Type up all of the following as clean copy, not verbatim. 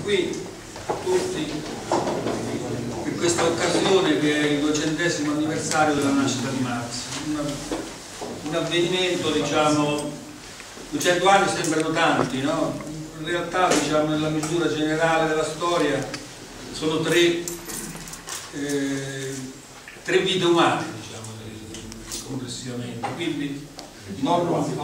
qui tutti per questa occasione che è il 200° anniversario della nascita di Marx, un avvenimento, diciamo, 200 anni sembrano tanti, no? In realtà, diciamo, nella misura generale della storia sono tre vite umane, diciamo, complessivamente, quindi non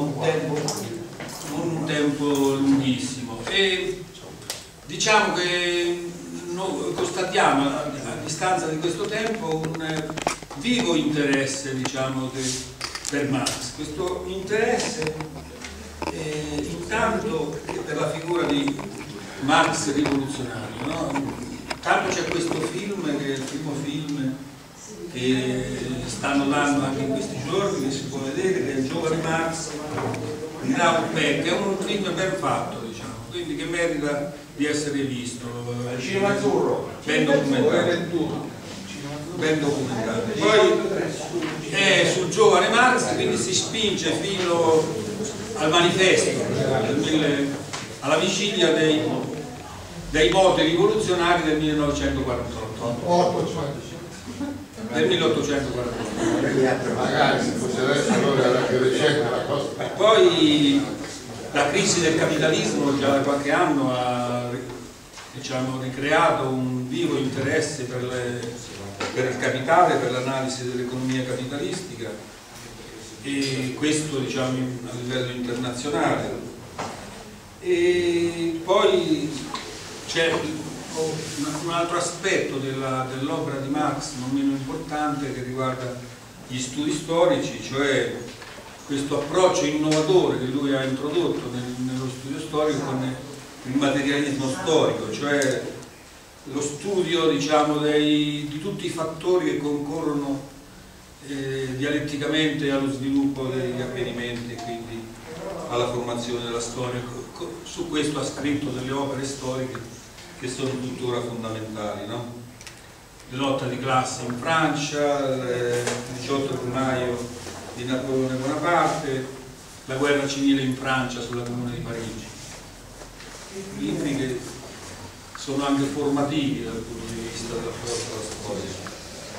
un tempo lunghissimo. E diciamo che constatiamo a distanza di questo tempo un vivo interesse, diciamo, per Marx. Questo interesse intanto per la figura di Marx rivoluzionario, no? Tanto c'è questo film, che è il primo film che stanno dando anche in questi giorni, che si può vedere, che è Il giovane Marx di Raoul Peck, è un film ben fatto, diciamo, quindi che merita di essere visto, Cinema Azzurro, ben documentato. Poi è sul giovane Marx, quindi si spinge fino al manifesto, alla vigilia dei moti rivoluzionari del 1948. Del 1848. magari se fosse adesso allora era più recente la cosa. Poi la crisi del capitalismo già da qualche anno ha, diciamo, ricreato un vivo interesse per il capitale, per l'analisi dell'economia capitalistica, e questo, diciamo, a livello internazionale. E poi c'è un altro aspetto dell'opera di Marx non meno importante, che riguarda gli studi storici, cioè questo approccio innovatore che lui ha introdotto nello studio storico con il materialismo storico, cioè lo studio, diciamo, di tutti i fattori che concorrono dialetticamente allo sviluppo degli avvenimenti e quindi alla formazione della storia. Su questo ha scritto delle opere storiche che sono tuttora fondamentali, no? La lotta di classe in Francia, il 18 gennaio di Napoleone Bonaparte, la guerra civile in Francia sulla Comune di Parigi. Libri che sono anche formativi dal punto di vista dell'approccio alla storia.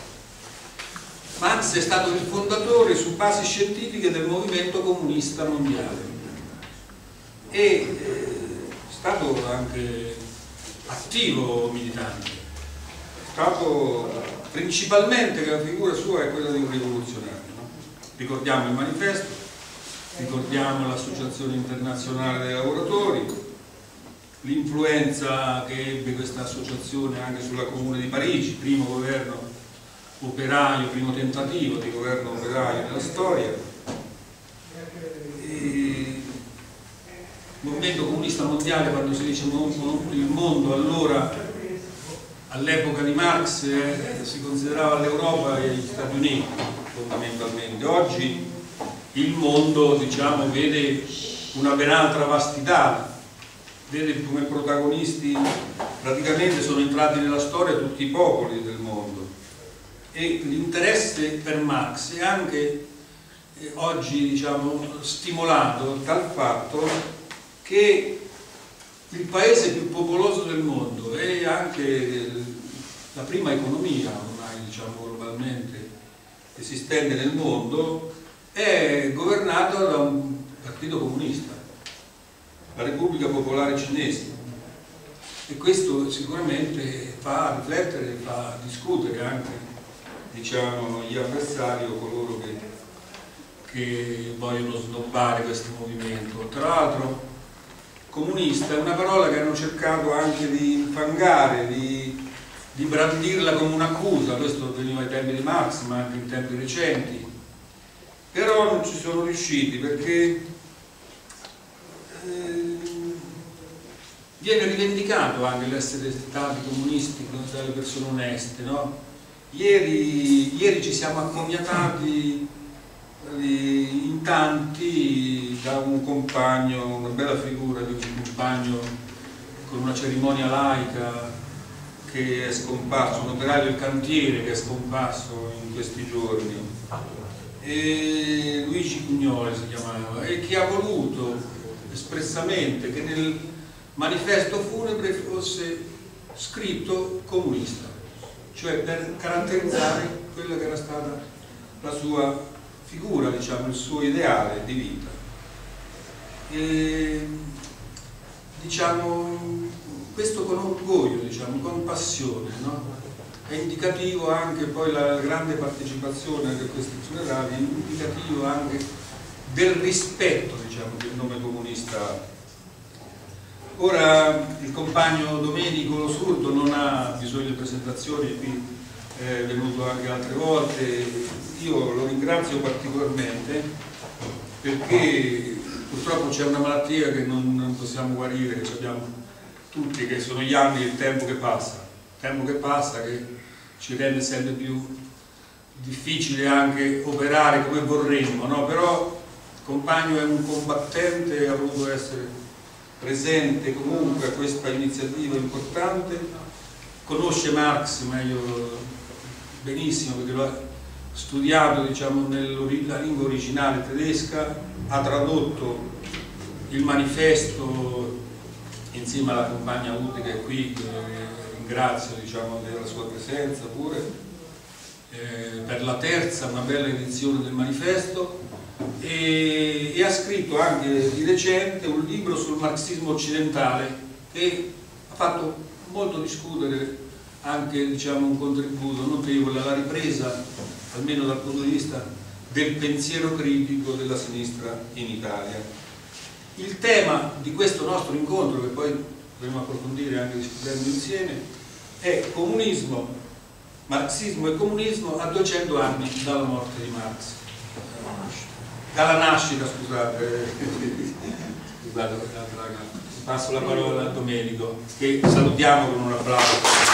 Marx è stato il fondatore su basi scientifiche del movimento comunista mondiale e è stato anche attivo militante. È stato principalmente, che la figura sua è quella di un rivoluzionario, no? Ricordiamo il manifesto, ricordiamo l'Associazione Internazionale dei Lavoratori, l'influenza che ebbe questa associazione anche sulla Comune di Parigi, primo governo operaio, primo tentativo di governo operaio nella storia. Il movimento comunista mondiale, quando si dice il mondo, allora all'epoca di Marx si considerava l'Europa e gli Stati Uniti fondamentalmente. Oggi il mondo, diciamo, vede una ben altra vastità, vede come protagonisti praticamente sono entrati nella storia tutti i popoli del mondo, e l'interesse per Marx è anche oggi, diciamo, stimolato dal fatto che il paese più popoloso del mondo e anche la prima economia ormai, diciamo, globalmente esistente nel mondo è governata da un partito comunista, la Repubblica Popolare Cinese, e questo sicuramente fa riflettere, fa discutere anche, diciamo, gli avversari o coloro che vogliono snobbare questo movimento. Tra l'altro comunista è una parola che hanno cercato anche di infangare, di brandirla come un'accusa. Questo avveniva ai tempi di Marx, ma anche in tempi recenti, però non ci sono riusciti, perché viene rivendicato anche l'essere stati comunisti dalle persone oneste, no? Ieri ci siamo accomiatati in tanti da un compagno, una bella figura di un compagno con una cerimonia laica che è scomparso, un operaio del cantiere che è scomparso in questi giorni, e Luigi Cugnoli si chiamava, e che ha voluto espressamente che manifesto funebre fosse scritto comunista, cioè per caratterizzare quella che era stata la sua figura, diciamo, il suo ideale di vita. E, diciamo, questo con orgoglio, diciamo, con passione, no? È indicativo anche poi la grande partecipazione a questi funerali, è indicativo anche del rispetto, diciamo, del nome comunista. Ora il compagno Domenico Lo Surdo non ha bisogno di presentazioni, qui è venuto anche altre volte, io lo ringrazio particolarmente perché purtroppo c'è una malattia che non possiamo guarire, che abbiamo tutti, che sono gli anni e il tempo che passa che ci rende sempre più difficile anche operare come vorremmo, no? Però il compagno è un combattente, ha voluto essere presente comunque a questa iniziativa importante, conosce Marx meglio, benissimo, perché lo ha studiato, diciamo, nella lingua originale tedesca, ha tradotto il manifesto insieme alla compagna Ute che è qui, ringrazio, diciamo, della sua presenza pure, per la terza, una bella edizione del manifesto, e ha scritto anche di recente un libro sul marxismo occidentale che ha fatto molto discutere, anche, diciamo, un contributo notevole alla ripresa, almeno dal punto di vista del pensiero critico della sinistra in Italia. Il tema di questo nostro incontro, che poi dovremo approfondire anche discutendo insieme, è comunismo, marxismo e comunismo a 200 anni dalla morte di Marx, dalla nascita, scusate, passo la parola a Domenico, che salutiamo con un applauso.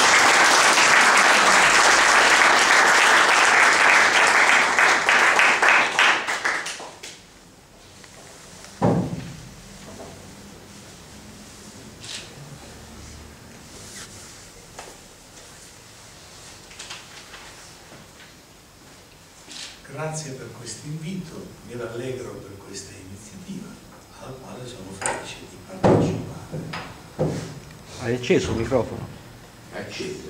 Grazie per questo invito, mi rallegro per questa iniziativa alla quale sono felice di partecipare. Hai acceso il microfono? È acceso.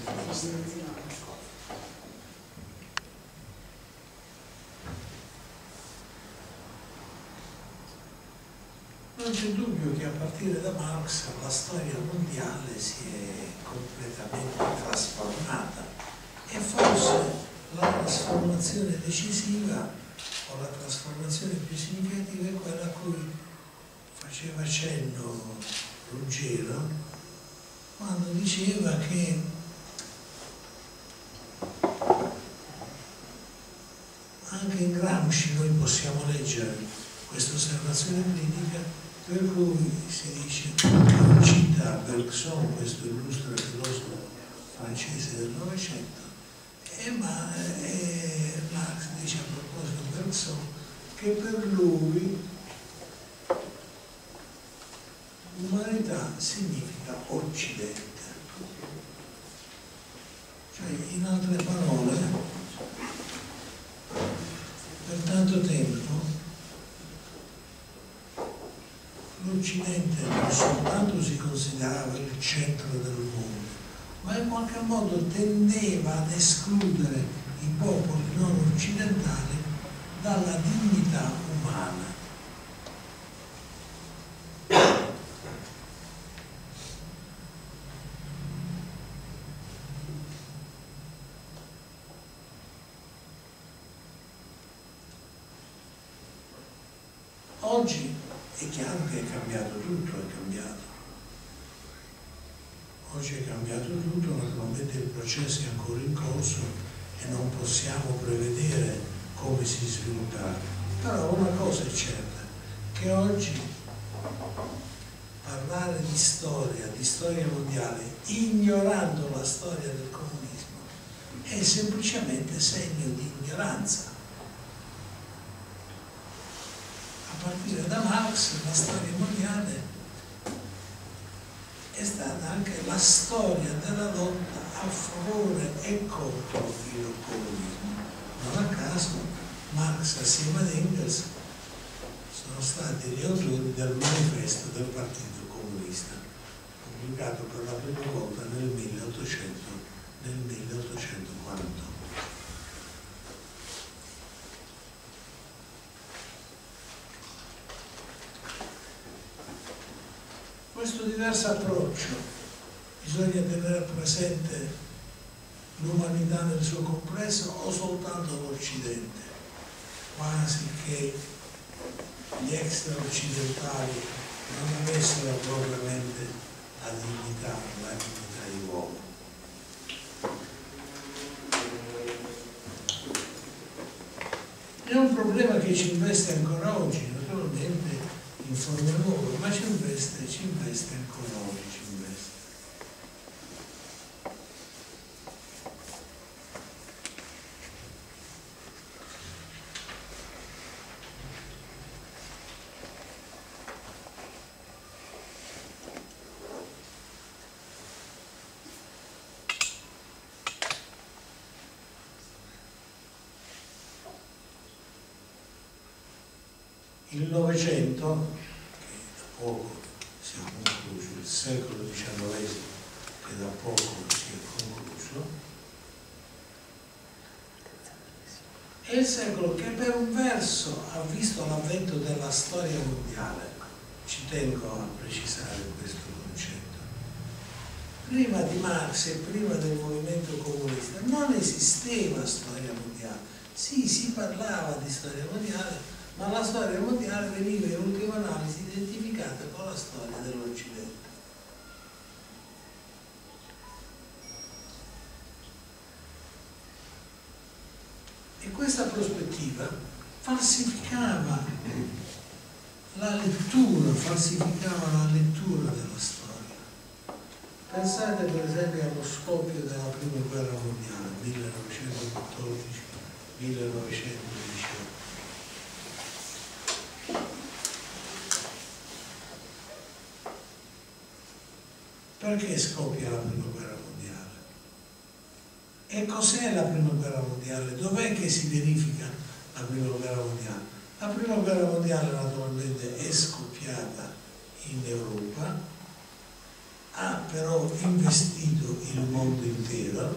Non c'è dubbio che a partire da Marx la storia mondiale si è completamente trasformata e forse la trasformazione decisiva o la trasformazione più significativa è quella a cui faceva cenno Ruggero quando diceva che anche in Gramsci noi possiamo leggere questa osservazione critica per cui si dice, cita Bergson, questo illustre filosofo francese del Novecento, ma Marx dice a proposito di Bergson che per lui l'umanità significa Occidente, cioè in altre parole per tanto tempo l'Occidente non soltanto si considerava il centro del mondo, ma in qualche modo tendeva ad escludere i popoli non occidentali dalla dignità umana. Oggi è chiaro che è cambiato tutto, è cambiato. Oggi è cambiato tutto, naturalmente il processo è ancora in corso e non possiamo prevedere come si svilupperà. Però una cosa è certa, che oggi parlare di storia mondiale, ignorando la storia del comunismo, è semplicemente segno di ignoranza. A partire da Marx, la storia mondiale è stata anche la storia della lotta a favore e contro il comunismo. Non a caso Marx assieme ad Engels sono stati gli autori del manifesto del Partito Comunista. comunista, pubblicato per la prima volta nel 1848. Questo diverso approccio, bisogna tenere presente l'umanità nel suo complesso o soltanto l'Occidente, quasi che gli extra-occidentali non avessero propriamente la dignità di uomo. È un problema che ci investe ancora oggi, naturalmente in forme nuove, ma ci investe ancora oggi, ci investe. Il Novecento, che da poco si è concluso, il secolo XIX, che da poco si è concluso, è il secolo che per un verso ha visto l'avvento della storia mondiale. Ci tengo a precisare questo concetto. Prima di Marx e prima del movimento comunista non esisteva storia mondiale. Sì, si parlava di storia mondiale, ma la storia mondiale veniva in ultima analisi identificata con la storia dell'Occidente. E questa prospettiva falsificava la lettura della storia. Pensate per esempio allo scoppio della prima guerra mondiale, 1914-1918. Perché scoppia la prima guerra mondiale? E cos'è la prima guerra mondiale? Dov'è che si verifica la prima guerra mondiale? La prima guerra mondiale naturalmente è scoppiata in Europa, ha però investito il mondo intero,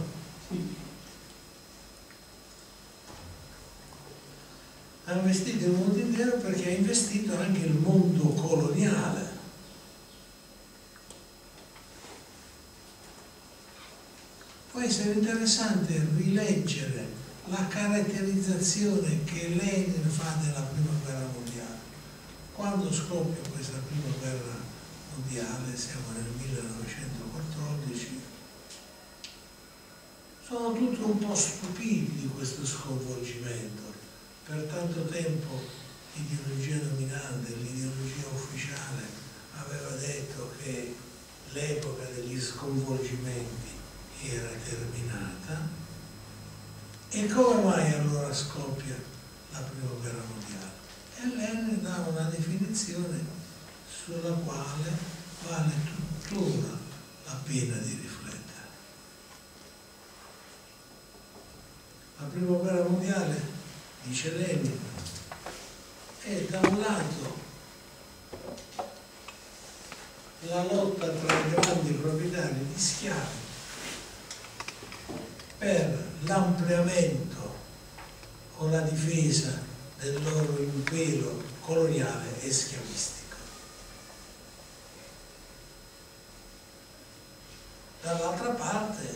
perché ha investito anche il mondo coloniale. Può essere interessante rileggere la caratterizzazione che Lenin fa della prima guerra mondiale. Quando scoppia questa prima guerra mondiale, siamo nel 1914, sono tutti un po' stupiti di questo sconvolgimento. Per tanto tempo l'ideologia dominante, l'ideologia ufficiale aveva detto che l'epoca degli sconvolgimenti era terminata. E come mai allora scoppia la prima guerra mondiale? E Lenin dà una definizione sulla quale vale tuttora la pena di riflettere. La prima guerra mondiale, dice Lenin, è da un lato la lotta tra i grandi proprietari di schiavi per l'ampliamento o la difesa del loro impero coloniale e schiavistico. Dall'altra parte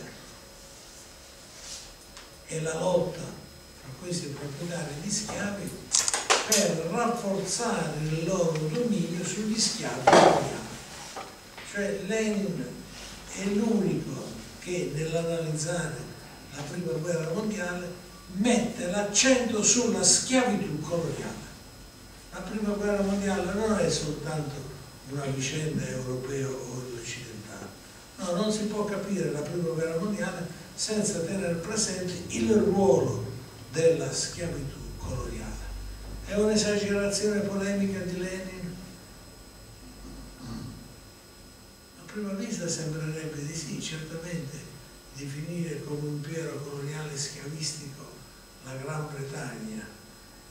è la lotta tra questi proprietari di schiavi per rafforzare il loro dominio sugli schiavi coloniali. Cioè Lenin è l'unico che nell'analizzare la prima guerra mondiale mette l'accento sulla schiavitù coloniale. La prima guerra mondiale non è soltanto una vicenda europea o occidentale. No, non si può capire la prima guerra mondiale senza tenere presente il ruolo della schiavitù coloniale. È un'esagerazione polemica di Lenin? A prima vista sembrerebbe di sì, certamente. Definire come impero coloniale schiavistico la Gran Bretagna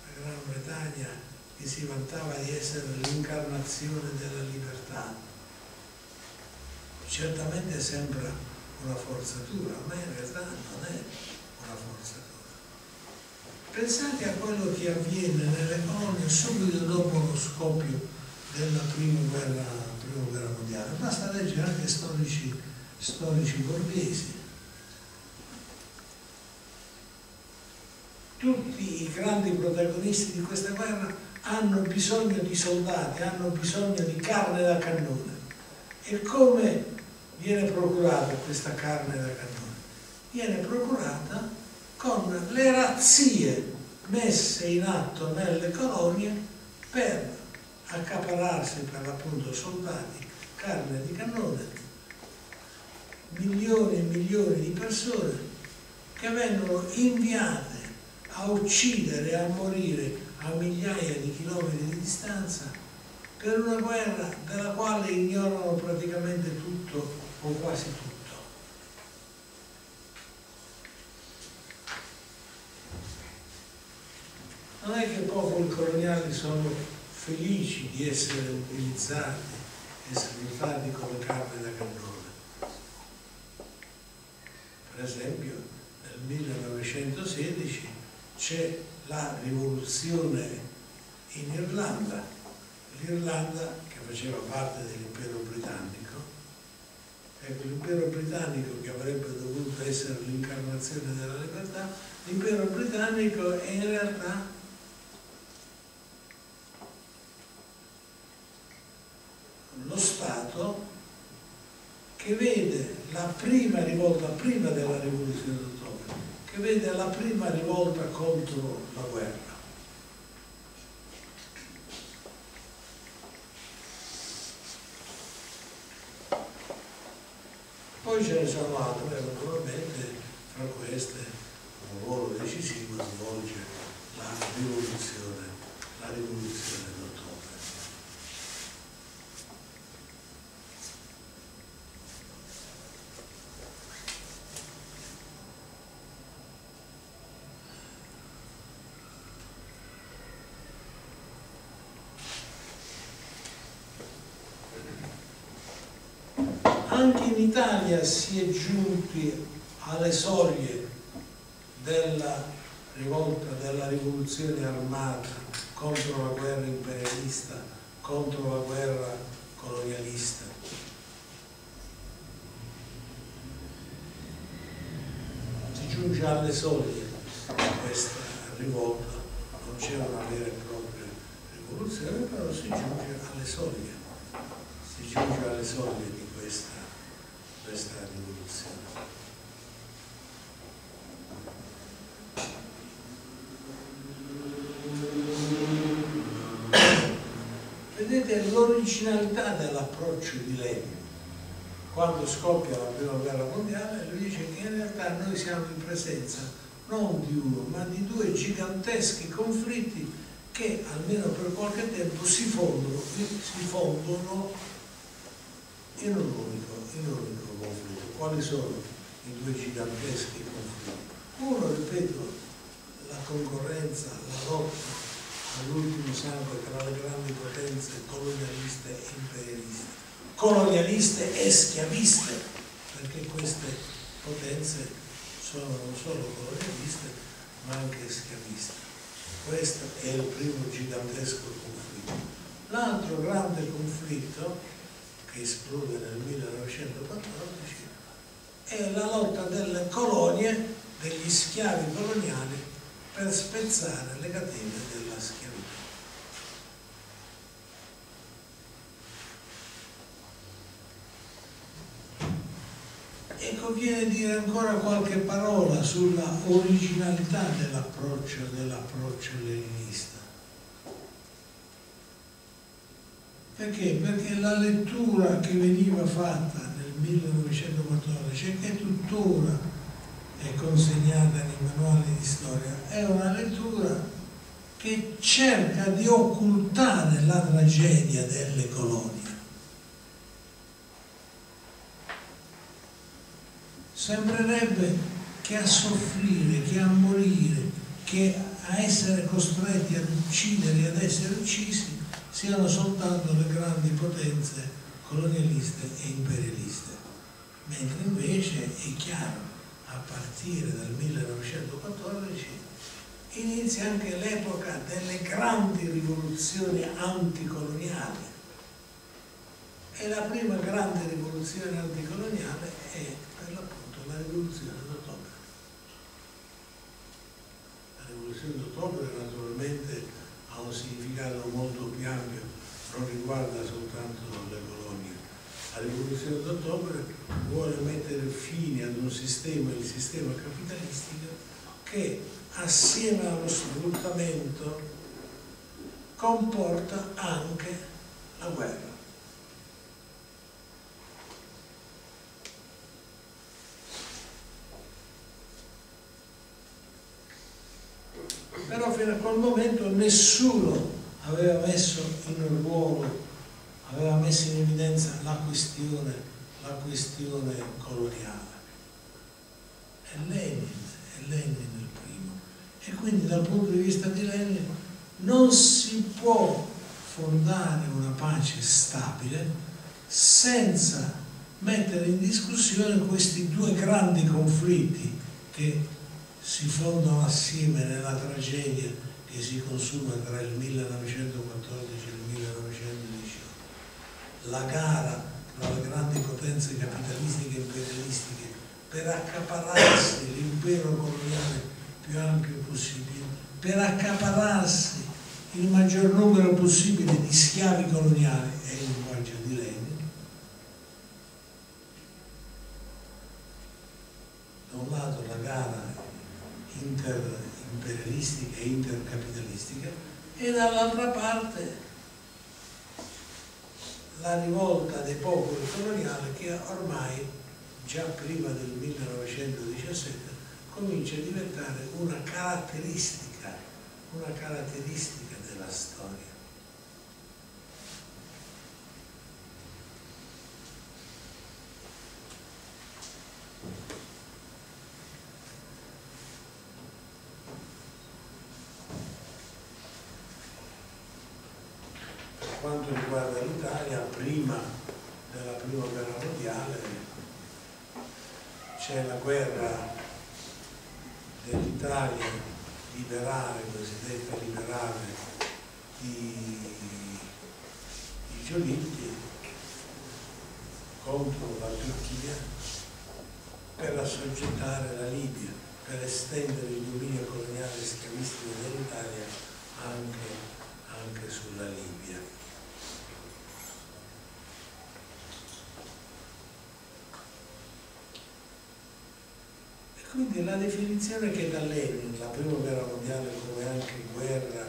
che si vantava di essere l'incarnazione della libertà, certamente sembra una forzatura, ma in realtà non è una forzatura. Pensate a quello che avviene nelle colonie subito dopo lo scoppio della prima guerra mondiale. Basta leggere anche storici borghesi. Tutti i grandi protagonisti di questa guerra hanno bisogno di soldati, hanno bisogno di carne da cannone. E come viene procurata questa carne da cannone? Viene procurata con le razzie messe in atto nelle colonie per accaparrarsi per l'appunto soldati, carne di cannone, milioni e milioni di persone che vengono inviate a uccidere e a morire a migliaia di chilometri di distanza per una guerra della quale ignorano praticamente tutto o quasi tutto. Non è che i popoli coloniali sono felici di essere utilizzati e sfruttati come carne da cannone. Per esempio, nel 1916 c'è la rivoluzione in Irlanda, l'Irlanda che faceva parte dell'impero britannico. Ecco, l'impero britannico che avrebbe dovuto essere l'incarnazione della libertà, l'impero britannico è in realtà lo Stato che vede la prima rivolta, prima della rivoluzione d'ottobre, che vede la prima rivolta contro la guerra. Poi ce ne sono altre, naturalmente, tra queste un ruolo decisivo svolge la rivoluzione d'ottobre. Anche in Italia si è giunti alle soglie della rivolta, della rivoluzione armata contro la guerra imperialista, contro la guerra colonialista. Si giunge alle soglie di questa rivolta, non c'è una vera e propria rivoluzione, però si giunge alle soglie di questa rivoluzione. Vedete l'originalità dell'approccio di Lenin. Quando scoppia la prima guerra mondiale, lui dice che in realtà noi siamo in presenza non di uno, ma di due giganteschi conflitti che almeno per qualche tempo si fondono in un unico conflitto. Quali sono i due giganteschi conflitti? Uno, ripeto, la concorrenza, la lotta all'ultimo sangue tra le grandi potenze colonialiste e imperialiste, colonialiste e schiaviste, perché queste potenze sono non solo colonialiste ma anche schiaviste. Questo è il primo gigantesco conflitto. L'altro grande conflitto che esplode nel 1914 è la lotta delle colonie, degli schiavi coloniali per spezzare le catene della schiavitù. E conviene dire ancora qualche parola sulla originalità dell'approccio leninista. Perché? Perché la lettura che veniva fatta nel 1914 e che tuttora è consegnata nei manuali di storia è una lettura che cerca di occultare la tragedia delle colonie. Sembrerebbe che a soffrire, che a morire, che a essere costretti ad uccidere e ad essere uccisi siano soltanto le grandi potenze colonialiste e imperialiste. mentre invece è chiaro, a partire dal 1914 inizia anche l'epoca delle grandi rivoluzioni anticoloniali. E la prima grande rivoluzione anticoloniale è per l'appunto la rivoluzione d'ottobre. La rivoluzione d'ottobre naturalmente ha un significato molto più ampio, non riguarda soltanto le colonie. La rivoluzione d'ottobre vuole mettere fine ad un sistema, il sistema capitalistico, che assieme allo sfruttamento comporta anche la guerra. Però fino a quel momento nessuno aveva messo in ruolo, aveva messo in evidenza la questione coloniale. È Lenin il primo. E quindi dal punto di vista di Lenin non si può fondare una pace stabile senza mettere in discussione questi due grandi conflitti che si fondano assieme nella tragedia che si consuma tra il 1914 e il 1918. La gara tra le grandi potenze capitalistiche e imperialistiche per accaparrarsi l'impero coloniale più ampio possibile, per accaparrarsi il maggior numero possibile di schiavi coloniali, è il linguaggio di Lenin. Da un lato la gara interimperialistica e intercapitalistica e dall'altra parte la rivolta dei popoli coloniali che ormai già prima del 1917 comincia a diventare una caratteristica della storia. Per quanto riguarda l'Italia, prima della prima guerra mondiale c'è la guerra dell'Italia liberale, cosiddetta liberale di Giolitti contro la Turchia per assoggettare la Libia, per estendere il dominio coloniale e schiavistico dell'Italia anche sulla Libia. Quindi la definizione che dà Lenin, la prima guerra mondiale come anche guerra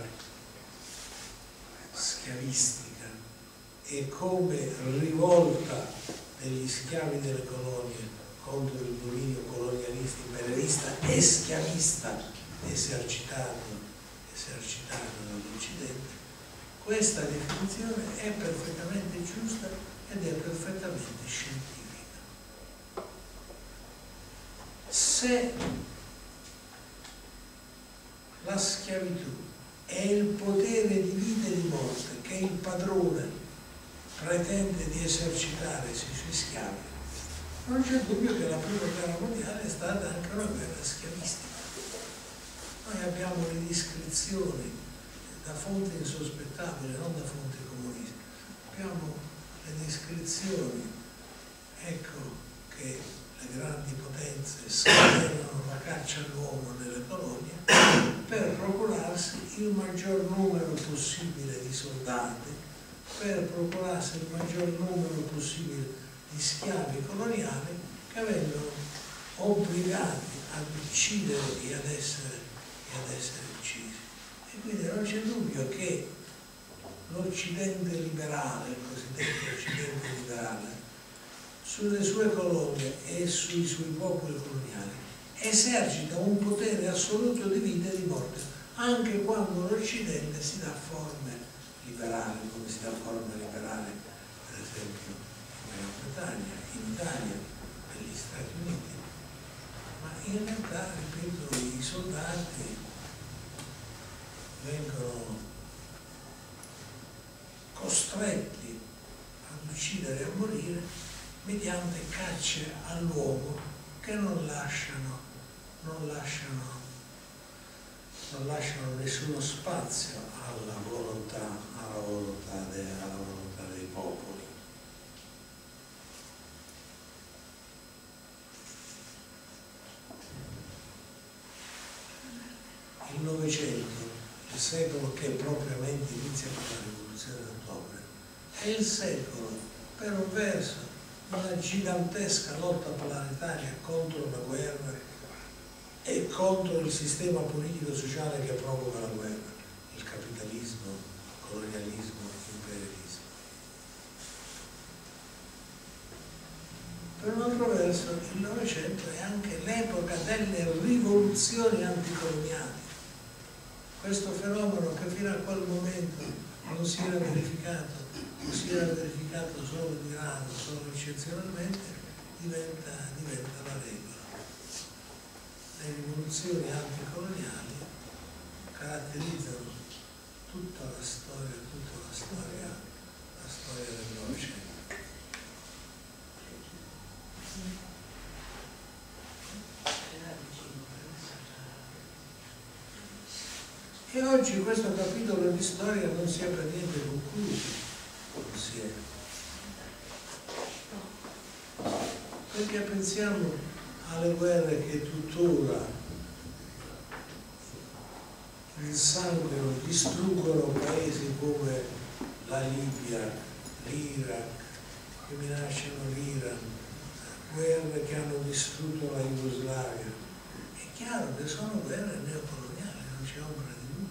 schiavistica e come rivolta degli schiavi delle colonie contro il dominio colonialista, imperialista e schiavista esercitato dall'Occidente, questa definizione è perfettamente giusta ed è perfettamente scientifica. Se la schiavitù è il potere di vita e di morte che il padrone pretende di esercitare sui suoi schiavi, non c'è dubbio che la prima guerra mondiale è stata anche una guerra schiavistica. Noi abbiamo le descrizioni da fonti insospettabili, non da fonti comuniste, abbiamo le descrizioni, ecco, che le grandi potenze scatenano la caccia all'uomo nelle colonie per procurarsi il maggior numero possibile di soldati, per procurarsi il maggior numero possibile di schiavi coloniali che vengono obbligati ad uccidere e ad essere uccisi. E quindi non c'è dubbio che l'Occidente liberale, il cosiddetto Occidente liberale, sulle sue colonie e sui suoi popoli coloniali esercita un potere assoluto di vita e di morte, anche quando l'Occidente si dà forme liberali, come si dà forma liberale per esempio in Gran Bretagna, in Italia, negli Stati Uniti. Ma in realtà, ripeto, i soldati vengono costretti ad uccidere e a morire mediante cacce all'uomo che non lasciano nessuno spazio alla volontà dei popoli. Il Novecento, il secolo che propriamente inizia con la rivoluzione d'ottobre, è il secolo, per un verso, una gigantesca lotta planetaria contro la guerra e contro il sistema politico-sociale che provoca la guerra, il capitalismo, il colonialismo, l'imperialismo. Per un altro verso, il Novecento è anche l'epoca delle rivoluzioni anticoloniali. Questo fenomeno che fino a quel momento non si era verificato, o si era verificato solo di rado, solo eccezionalmente, diventa la regola. Le rivoluzioni anticoloniali caratterizzano tutta la storia del Novecento. E oggi questo capitolo di storia non si è per niente concluso, non si è. Perché pensiamo alle guerre che tuttora insanguinano, distruggono paesi come la Libia, l'Iraq, che minacciano l'Iran, guerre che hanno distrutto la Jugoslavia. È chiaro che sono guerre neocoloniali, non c'è ombra di dubbio.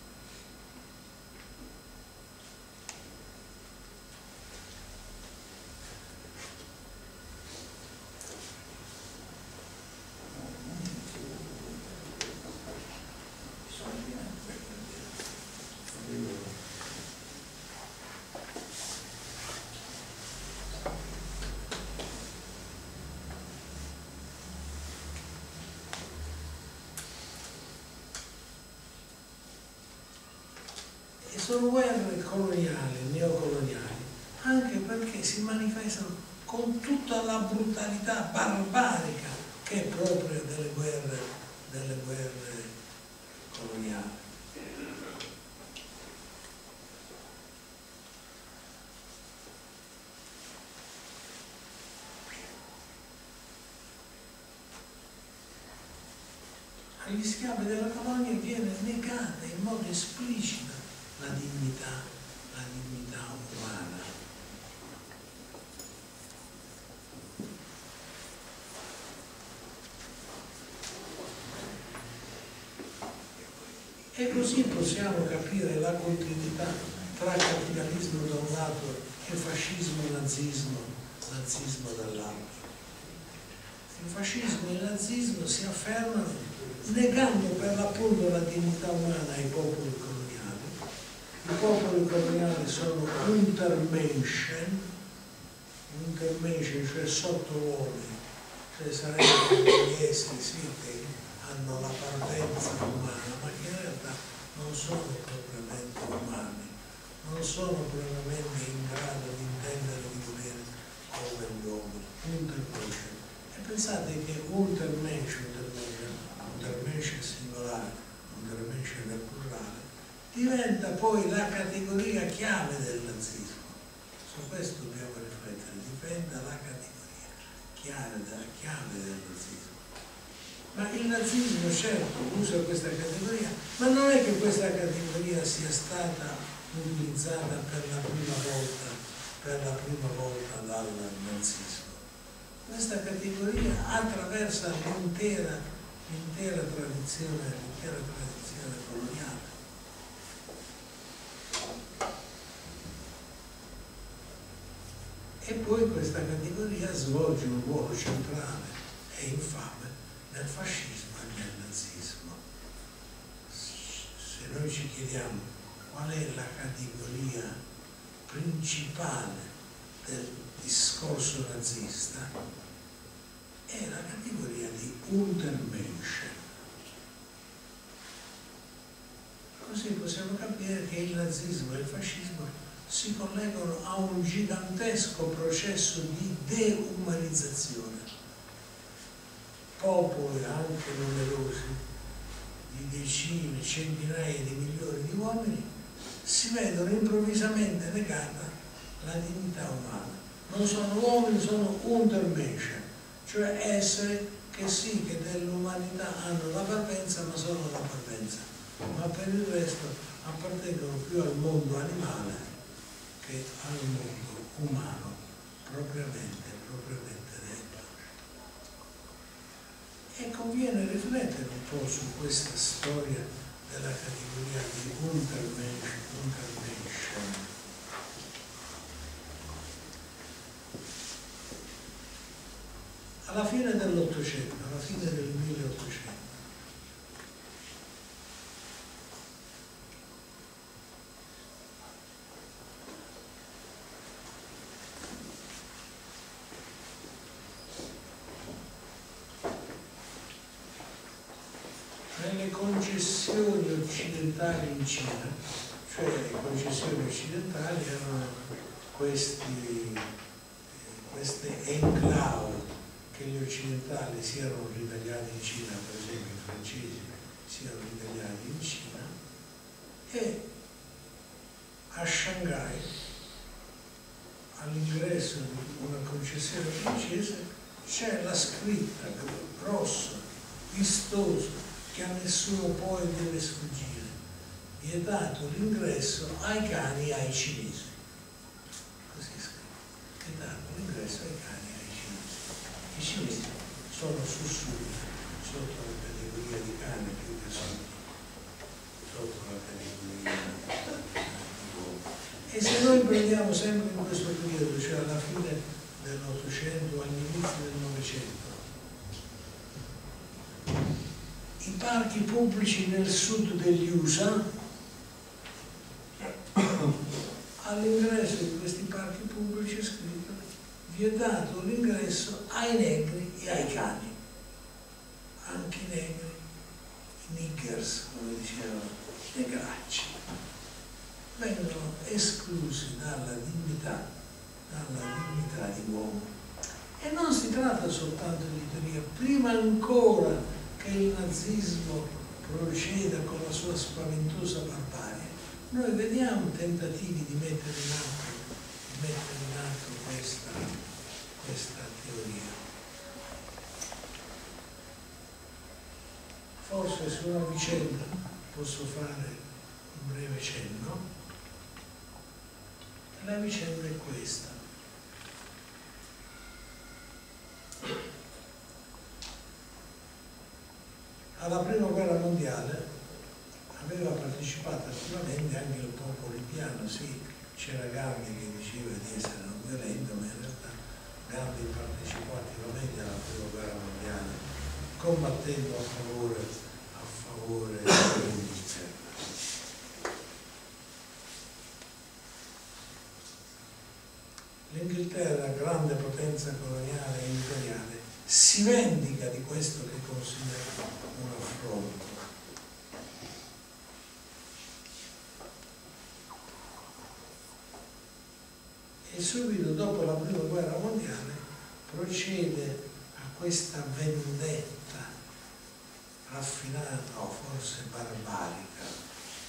Sono guerre coloniali, neocoloniali, anche perché si manifestano con tutta la brutalità barbarica che è propria delle guerre coloniali. Agli schiavi della colonia viene negata in modo esplicito la dignità umana. E così possiamo capire la continuità tra capitalismo da un lato e fascismo e nazismo dall'altro. Il fascismo e il nazismo si affermano negando per l'appunto la dignità umana ai popoli coloniali. I popoli coloniali sono Untermenschen, cioè sottouomini, cioè sarebbero gli esseri sì che hanno la parvenza umana, ma che in realtà non sono propriamente umani, non sono propriamente in grado di intendere di volere come gli uomini. Untermenschen. E pensate che Untermenschen singolare, Untermenschen nel plurale, diventa poi la categoria chiave del nazismo. Su questo dobbiamo riflettere, diventa la categoria chiave del nazismo. Ma il nazismo certo usa questa categoria, ma non è che questa categoria sia stata utilizzata per la prima volta dal nazismo. Questa categoria attraversa l'intera tradizione coloniale. E poi questa categoria svolge un ruolo centrale e infame nel fascismo e nel nazismo. Se noi ci chiediamo qual è la categoria principale del discorso nazista, è la categoria di Untermenschen. Così possiamo capire che il nazismo e il fascismo si collegano a un gigantesco processo di deumanizzazione. Popoli anche numerosi, di decine, centinaia di milioni di uomini, si vedono improvvisamente negata la dignità umana. Non sono uomini, sono Untermenschen, cioè esseri che sì, che dell'umanità hanno la parvenza, ma solo la parvenza, ma per il resto appartengono più al mondo animale che al mondo umano propriamente detto. E conviene riflettere un po' su questa storia della categoria di Untermenschen. Alla fine dell'Ottocento, alla fine del 1800, nelle concessioni occidentali in Cina, cioè le concessioni occidentali erano queste enclave che gli occidentali si erano ritagliati in Cina, per esempio i francesi si erano ritagliati in Cina, e a Shanghai, all'ingresso di una concessione francese, c'è la scritta grossa, vistosa, che a nessuno poi deve sfuggire: vietato l'ingresso ai cani e ai cinesi. Così è scritto: vietato l'ingresso ai cani e ai cinesi. I cinesi sono sussurri sotto la categoria di cane più che sotto la categoria di uomo. E se noi prendiamo sempre in questo periodo, cioè alla fine dell'Ottocento, all'inizio del Novecento, i parchi pubblici nel sud degli USA, all'ingresso di questi parchi pubblici è scritto: vietato l'ingresso ai negri e ai cani. Anche i negri, i niggers, come dicevano, negracci, vengono esclusi dalla dignità di uomo. E non si tratta soltanto di teoria. Prima ancora che il nazismo proceda con la sua spaventosa barbarie, noi vediamo tentativi di mettere in atto questa teoria. Forse su una vicenda posso fare un breve cenno. La vicenda è questa. Alla prima guerra mondiale aveva partecipato attivamente anche il popolo libiano. Sì, c'era Gandhi che diceva di essere non violento, ma in realtà Gandhi partecipò attivamente alla prima guerra mondiale, combattendo a favore dell'Inghilterra. L'Inghilterra, grande potenza coloniale e imperiale, si vendica di questo che considera un affronto. E subito dopo la prima guerra mondiale procede a questa vendetta raffinata o forse barbarica.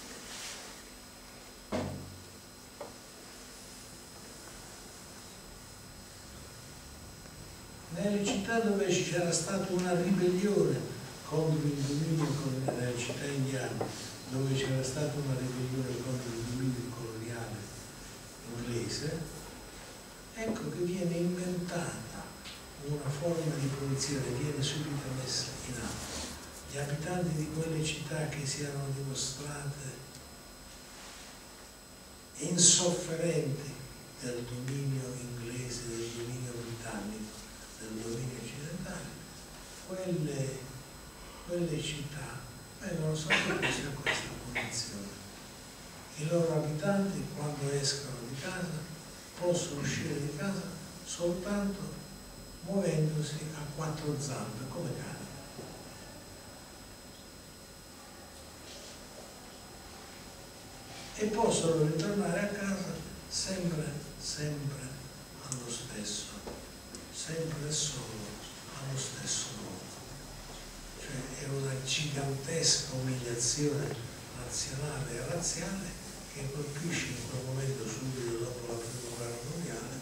Nelle città dove c'era stata una ribellione contro il dominio coloniale, nelle città indiane dove c'era stata una ribellione contro il dominio coloniale inglese, ecco che viene inventata una forma di pulizia che viene subito messa in atto. Gli abitanti di quelle città che si erano dimostrate insofferenti del dominio inglese, del dominio britannico, del dominio occidentale, quelle città vengono sottoposte a questa punizione. I loro abitanti, quando escono di casa, possono uscire di casa soltanto muovendosi a quattro zampe, come cani. E possono ritornare a casa sempre allo stesso, sempre e solo allo stesso modo. Cioè è una gigantesca umiliazione nazionale e razziale che colpisce in quel momento, subito dopo la prima guerra mondiale,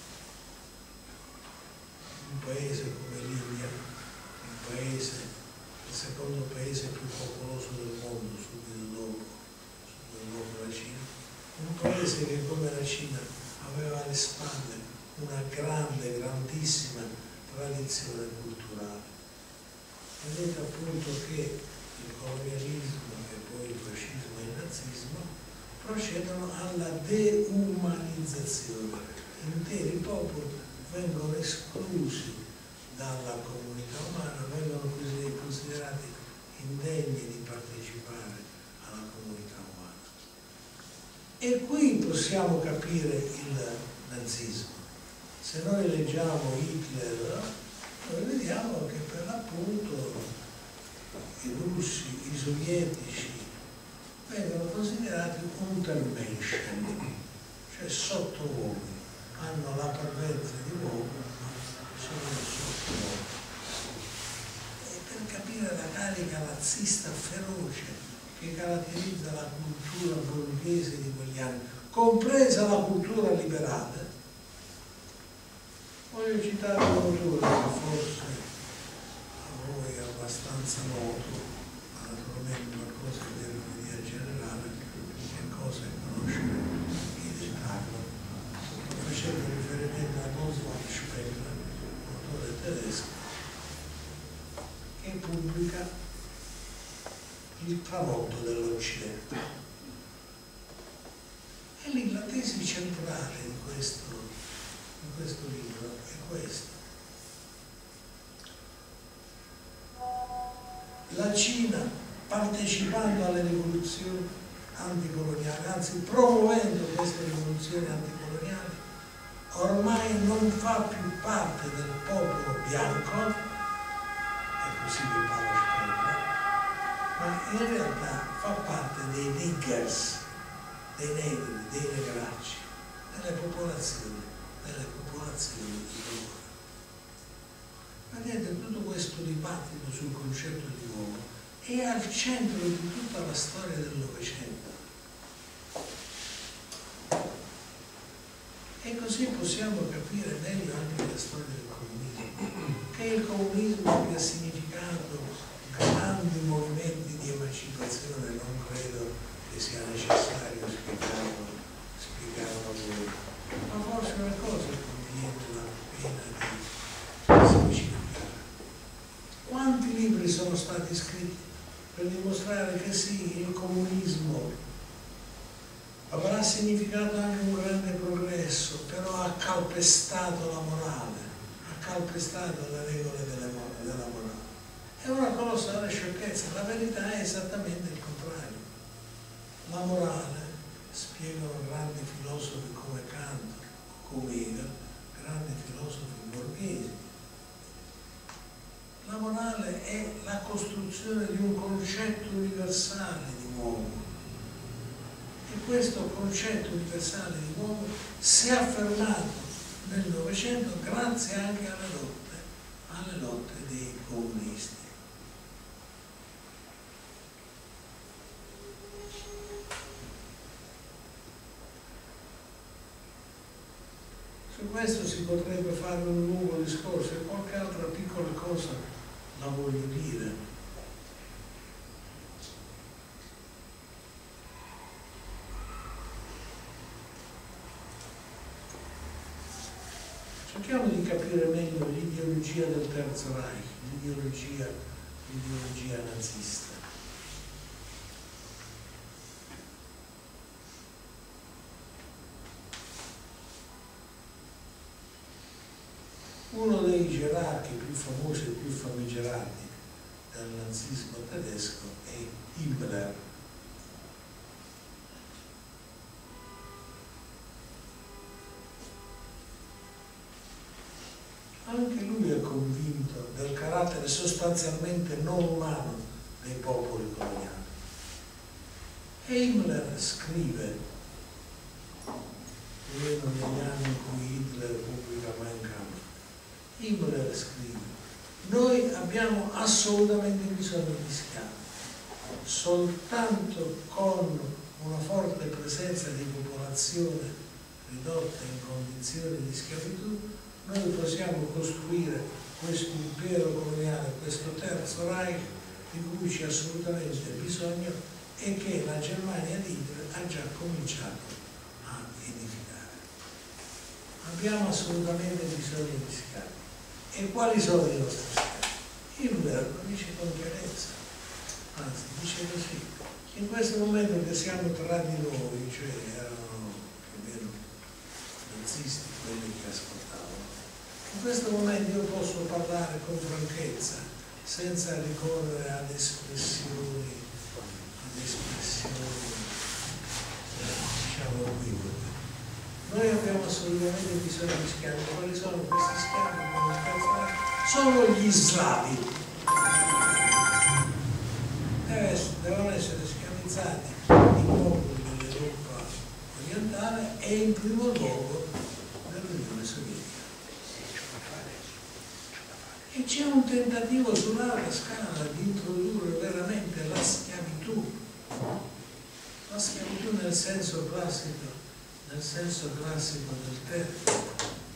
un paese come l'India, il secondo paese più popoloso del mondo subito dopo la Cina, un paese che come la Cina aveva alle spalle una grandissima tradizione culturale. Vedete appunto che il colonialismo e poi il fascismo e il nazismo procedono alla deumanizzazione. Interi popoli vengono esclusi dalla comunità umana, vengono considerati indegni di partecipare alla comunità umana. E qui possiamo capire il nazismo. Se noi leggiamo Hitler, noi vediamo che per l'appunto i russi, i sovietici vengono considerati Untermenschen, cioè sottouomini, hanno la parvenza di uomo, ma sono sottouomini. E per capire la carica razzista feroce che caratterizza la cultura borghese di quegli anni, compresa la cultura liberale, voglio citare un autore che forse a voi è abbastanza noto, ma naturalmente qualcosa di via generale, che cosa è conoscere i dettagli. Facendo riferimento a Oswald Spengler, un autore tedesco, che pubblica Il tramonto dell'Occidente. E lì la tesi centrale di questo libro è questa. La Cina, partecipando alle rivoluzioni anticoloniali, anzi promuovendo queste rivoluzioni anticoloniali, ormai non fa più parte del popolo bianco, è così che parla Spengler, ma in realtà fa parte dei niggers, dei negri, dei negracci, delle popolazioni di colore. Vedete, tutto questo dibattito sul concetto di uomo è al centro di tutta la storia del Novecento. E così possiamo capire meglio anche la storia del comunismo, che il comunismo abbia significato grandi movimenti di emancipazione, non credo che sia necessario spiegarlo a voi, ma forse una cosa conviene la pena di semplificare. Quanti libri sono stati scritti per dimostrare che sì, il comunismo avrà significato anche un grande progresso, però ha calpestato la morale, ha calpestato le regole della morale. È una colossale sciocchezza, la verità è esattamente il contrario. La morale, spiegano grandi filosofi come Kant o come Hegel, grandi filosofi borghesi, la morale è la costruzione di un concetto universale di uomo. E questo concetto universale di uomo si è affermato nel Novecento grazie anche alle lotte dei comunisti. Su questo si potrebbe fare un lungo discorso e qualche altra piccola cosa la voglio dire. Cerchiamo di capire meglio l'ideologia del Terzo Reich, l'ideologia nazista. Uno dei gerarchi più famosi e più famigerati del nazismo tedesco è Himmler. Anche lui è convinto del carattere sostanzialmente non umano dei popoli coloniali. E Himmler scrive almeno negli anni in cui Hitler pubblica Mein Kampf. Himmler scrive: noi abbiamo assolutamente bisogno di schiavi, soltanto con una forte presenza di popolazione ridotta in condizioni di schiavitù noi possiamo costruire questo impero coloniale, questo terzo Reich di cui c'è assolutamente bisogno e che la Germania di Hitler ha già cominciato a edificare. Abbiamo assolutamente bisogno di schiavi. E quali sono i nostri schiavi? Himmler lo dice con chiarezza, anzi dice così: in questo momento che siamo tra di noi, cioè erano più o meno nazisti quelli che ascoltavano, in questo momento io posso parlare con franchezza senza ricorrere ad espressioni diciamo equivoche. Noi abbiamo assolutamente bisogno di schiavi. Quali sono questi schiavi? Sono gli slavi. Devono essere schiavizzati i popoli dell'Europa orientale e in primo luogo dell'Unione Sovietica. E c'è un tentativo su larga scala di introdurre veramente la schiavitù nel senso classico del termine.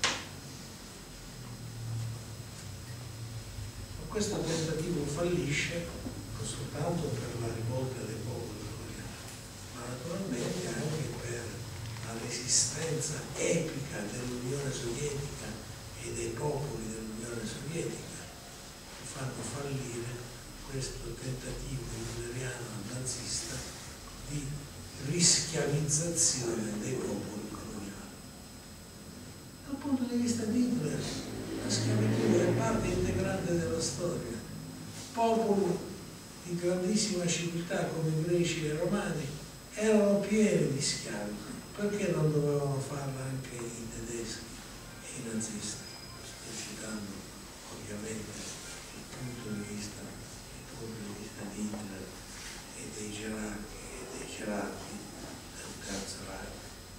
Ma questo tentativo fallisce non soltanto per la rivolta dei popoli coreani, ma naturalmente anche per la resistenza epica dell'Unione Sovietica e dei popoli dell'Unione Sovietica, che fanno fallire questo tentativo hitleriano nazista di rischiavizzazione dei popoli coloniali. Dal punto di vista di Hitler, la schiavitù è parte integrante della storia. Popoli di grandissima civiltà come i greci e i romani erano pieni di schiavi, perché non dovevano farla anche i tedeschi e i nazisti? Sto citando ovviamente il punto di vista di Hitler e dei gerarchi del Terzo Reich.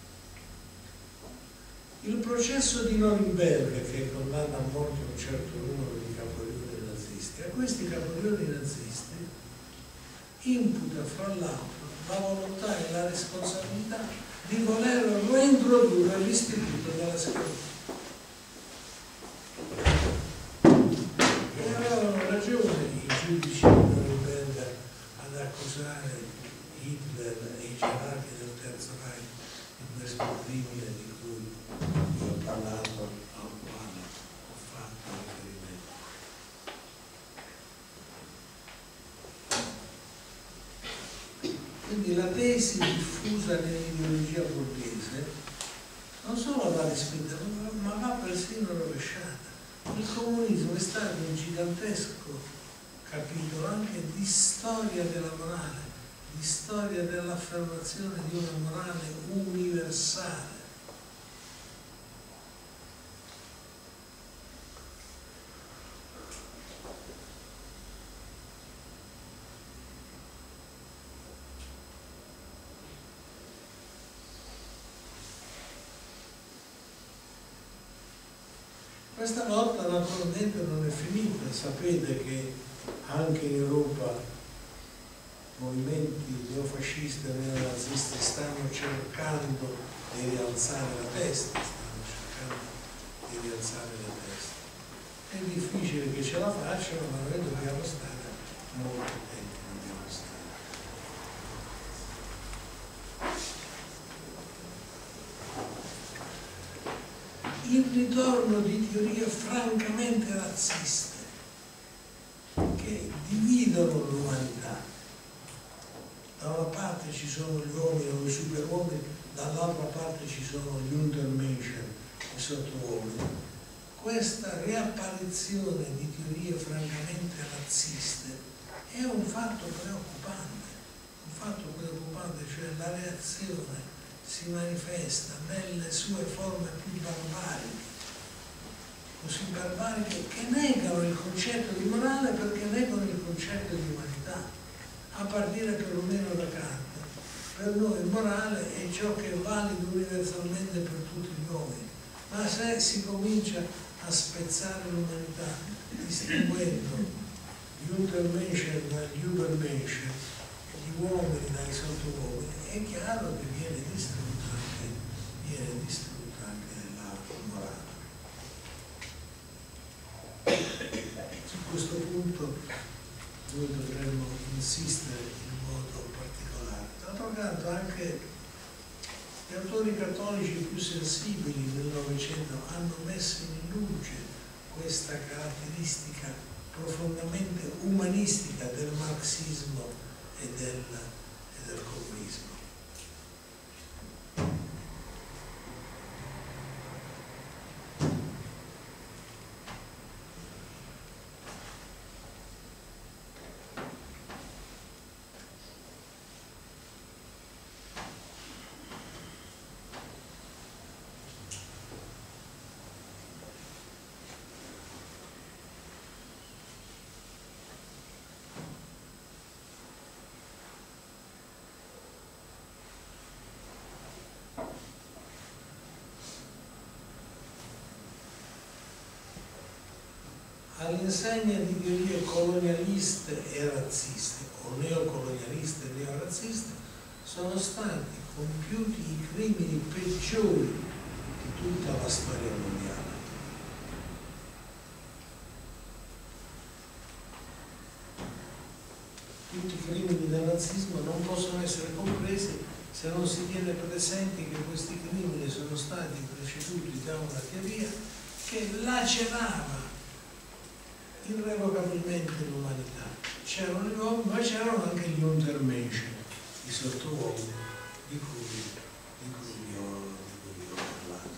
Il processo di Norimberga, che condanna a morte un certo numero di caporioni nazisti, a questi caporioni nazisti imputa fra l'altro la volontà e la responsabilità di voler reintrodurre l'istituto della schiavitù. E avevano ragione i giudici di Norimberga ad accusare Hitler e i gerarchi del Terzo Reich di questo crimine di cui vi ho parlato, al quale ho fatto riferimento. Quindi la tesi diffusa nell'ideologia borghese non solo va rispettata, ma va persino rovesciata. Il comunismo è stato un gigantesco capitolo anche di storia della morale, di storia dell'affermazione di una morale universale. Questa lotta naturalmente non è finita. Sapete che anche in Europa movimenti neofascisti e neonazisti stanno cercando di rialzare la testa, È difficile che ce la facciano, ma noi dobbiamo stare molto attenti, dobbiamo stare. Il ritorno di teorie francamente razziste che dividono l'umanità. Da una parte ci sono gli uomini o i superuomini, dall'altra parte ci sono gli Untermenschen, i sottouomini. Questa riapparizione di teorie francamente razziste è un fatto preoccupante, cioè la reazione si manifesta nelle sue forme più barbariche, così barbariche che negano il concetto di morale perché negano il concetto di umanità, a partire perlomeno da Kant, per noi il morale è ciò che è valido universalmente per tutti gli uomini, ma se si comincia a spezzare l'umanità, distinguendo gli Untermenschen dagli Übermenschen, gli uomini dai sottouomini, è chiaro che viene distrutta anche la morale. Su questo punto noi dovremmo insistere in modo particolare. D'altro canto anche gli autori cattolici più sensibili del Novecento hanno messo in luce questa caratteristica profondamente umanistica del marxismo e del comunismo. All'insegna di teorie colonialiste e razziste, o neocolonialiste e neorazziste, sono stati compiuti i crimini peggiori di tutta la storia mondiale. Tutti i crimini del razzismo non possono essere compresi se non si tiene presente che questi crimini sono stati preceduti da una teoria che lacerava irrevocabilmente l'umanità. C'erano gli uomini, ma c'erano anche gli Untermenschen, i sottouomini di cui vi ho parlato.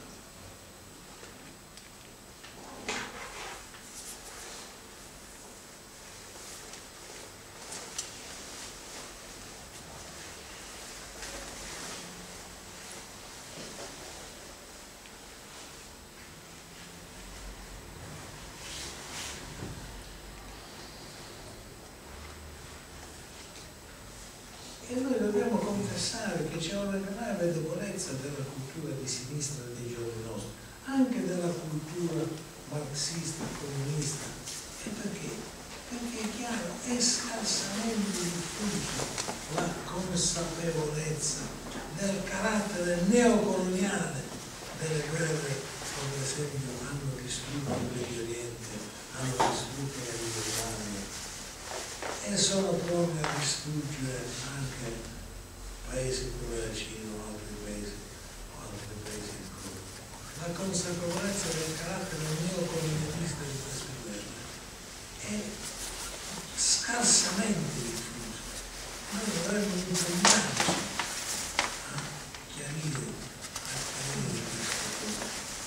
E noi dobbiamo confessare che c'è una grave debolezza della cultura di sinistra dei giorni nostri, anche della cultura marxista, comunista. E perché? Perché è chiaro, è scarsamente diffusa la consapevolezza del carattere neocoloniale delle guerre, come ad esempio hanno distrutto il Medio Oriente, hanno distrutto la Jugoslavia, e sono pronti a distruggere anche paesi come la Cina o altri paesi ancora. La consapevolezza del carattere neocolonialista di queste guerre è scarsamente diffusa. Noi dovremmo impegnarci a chiarire questo punto.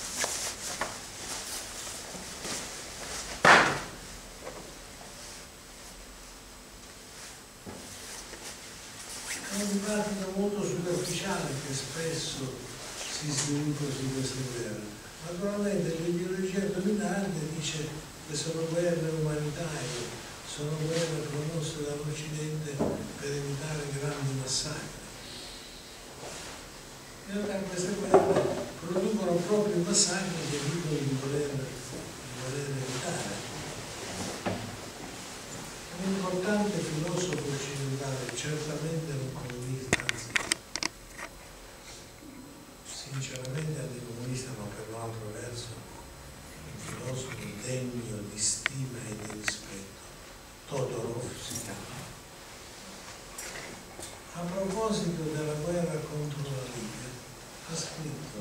È un dibattito molto superficiale che spesso si sviluppa su queste guerre. Naturalmente l'ideologia dominante dice che sono guerre umanitarie, sono guerre promosse dall'Occidente per evitare grandi massacri. In realtà queste guerre producono proprio i massacri che dicono di voler evitare. Un importante filosofo occidentale, certamente un comunista, anzi sinceramente anticomunista, ma per un altro verso un filosofo degno di stima e di rispetto, Todorov si chiama. A proposito della guerra contro la Libia, ha scritto: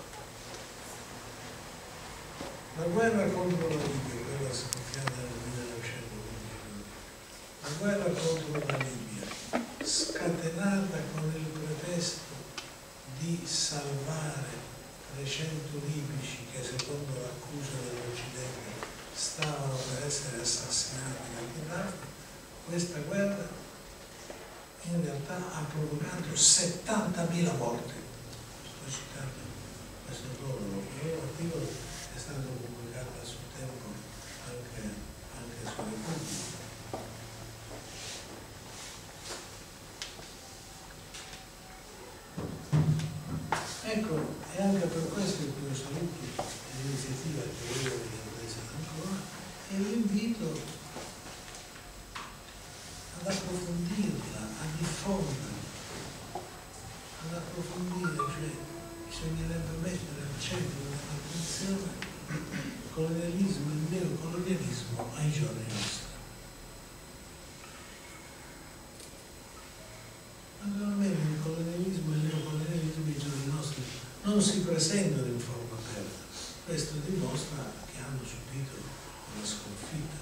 la guerra contro la Libia, quella scoppiata nel 1922, la guerra contro la Libia, scatenata con il pretesto di salvare 300 libici che secondo l'accusa dell'Occidente stavano per essere assassinati da Gheddafi, questa guerra in realtà ha provocato 70.000 morti. Sto citando questo Todorov, l'articolo è stato pubblicato a suo tempo anche su Repubblica. ad approfondirla, a diffonderla, ad approfondire, cioè bisognerebbe mettere al centro dell'attenzione il colonialismo e il neocolonialismo ai giorni nostri. Naturalmente il colonialismo e il neocolonialismo ai giorni nostri non si presentano in forma aperta. Questo dimostra che hanno subito una sconfitta.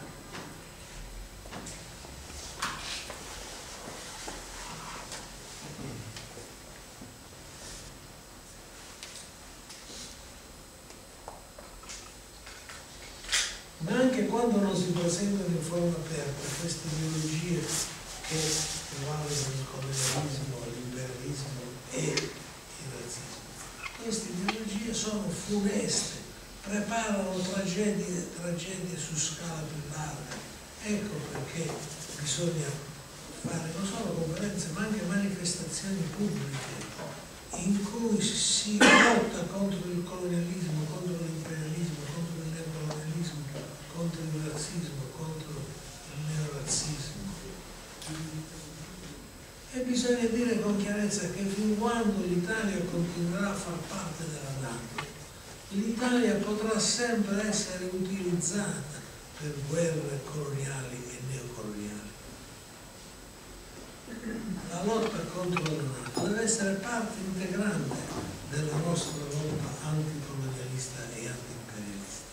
Ma anche quando non si presentano in forma aperta queste ideologie che prevalgono il colonialismo, l'imperialismo e il razzismo, queste ideologie sono funeste, preparano tragedie su scala più larga. Ecco perché bisogna fare non solo conferenze ma anche manifestazioni pubbliche in cui si lotta contro il colonialismo, contro l'imperialismo, contro il neocolonialismo, contro il razzismo, contro il neorazzismo. E bisogna dire con chiarezza che fin quando l'Italia continuerà a far parte della NATO, l'Italia potrà sempre essere utilizzata per guerre coloniali e neocoloniali. La lotta contro la NATO deve essere parte integrante della nostra lotta anticolonialista e antiimperialista.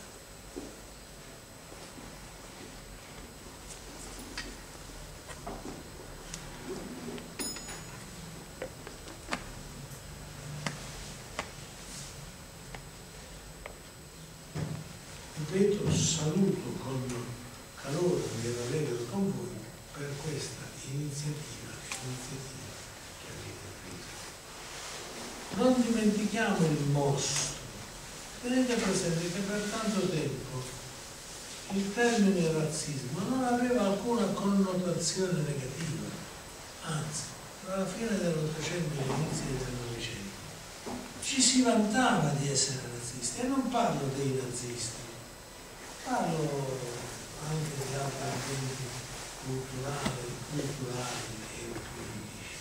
Ripeto, saluto con calore e rallegro con voi per questa iniziativa che avete preso. Non dimentichiamo il mostro. Tenete presente che per tanto tempo il termine razzismo non aveva alcuna connotazione negativa, anzi, tra la fine dell'Ottocento e l'inizio del Novecento ci si vantava di essere razzisti, e non parlo dei nazisti, parlo anche di altri ambienti culturali e politici.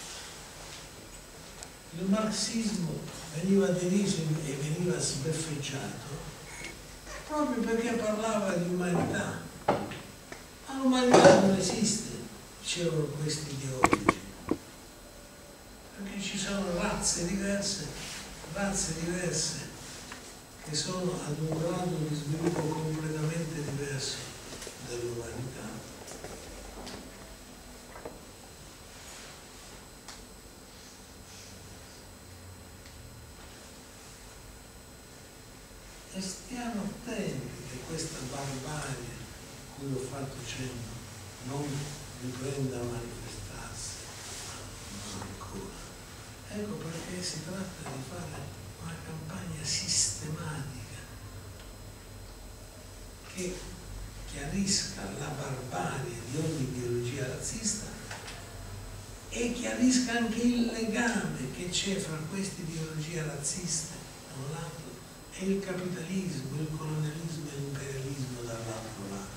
Il marxismo veniva deriso e veniva sbeffeggiato proprio perché parlava di umanità. Ma l'umanità non esiste, dicevano questi ideologi, perché ci sono razze diverse che sono ad un grado di sviluppo completamente diverso dell'umanità. E stiamo attenti che questa barbarie a cui ho fatto cenno non riprenda a manifestarsi, non ancora. Ecco perché si tratta di fare una campagna sistematica che chiarisca la barbarie di ogni ideologia razzista e chiarisca anche il legame che c'è fra queste ideologie razziste da un lato e il capitalismo, il colonialismo e l'imperialismo dall'altro lato.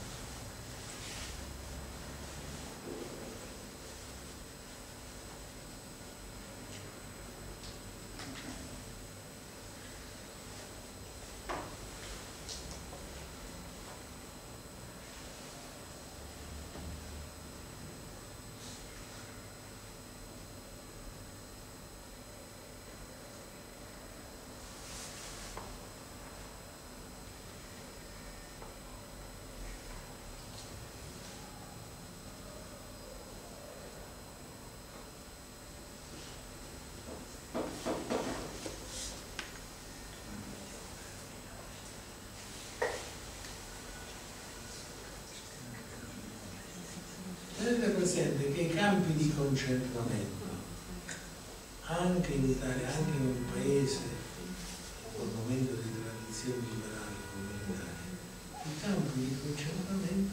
Tenete presente che i campi di concentramento, anche in Italia, anche in un paese con un momento di tradizioni liberali come l'Italia, i campi di concentramento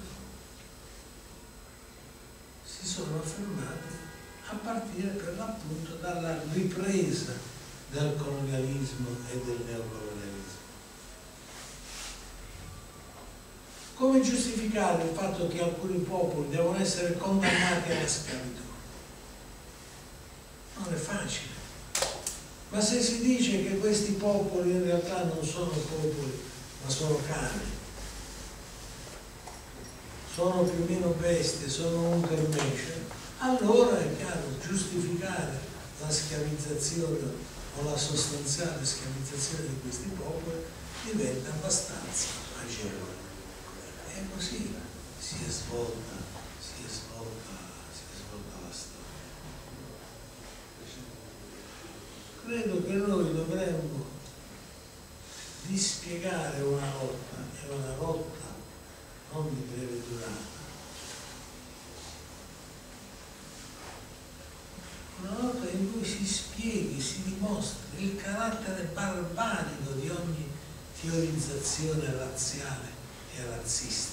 si sono affermati a partire per l'appunto dalla ripresa del colonialismo e del neocolonialismo. Come giustificare il fatto che alcuni popoli devono essere condannati alla schiavitù? Non è facile. Ma se si dice che questi popoli in realtà non sono popoli, ma sono cani, sono più o meno bestie, sono un kermesce, allora è chiaro, giustificare la schiavizzazione o la sostanziale schiavizzazione di questi popoli diventa abbastanza agevole. E così si è svolta la storia. Credo che noi dovremmo dispiegare una lotta, e una lotta non di breve durata, una lotta in cui si spieghi, si dimostri il carattere barbarico di ogni teorizzazione razziale e razzistica.